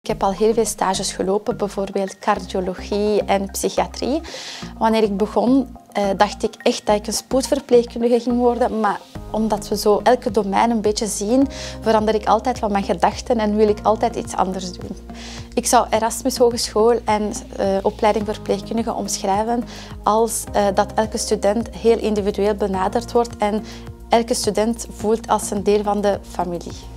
Ik heb al heel veel stages gelopen, bijvoorbeeld cardiologie en psychiatrie. Wanneer ik begon, dacht ik echt dat ik een spoedverpleegkundige ging worden, maar omdat we zo elke domein een beetje zien, verander ik altijd van mijn gedachten en wil ik altijd iets anders doen. Ik zou Erasmus Hogeschool en opleiding verpleegkundige omschrijven als dat elke student heel individueel benaderd wordt en elke student voelt als een deel van de familie.